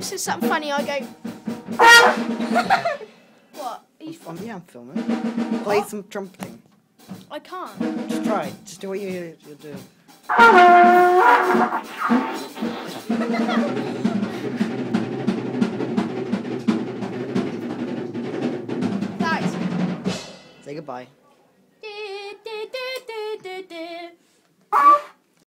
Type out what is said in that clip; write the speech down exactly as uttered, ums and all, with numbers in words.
Luke says something funny, I go. What? Are you I'm, yeah, I'm filming. Play What? some trumpeting. I can't. Just try it. Just do what you, you'll do. Thanks. Say goodbye.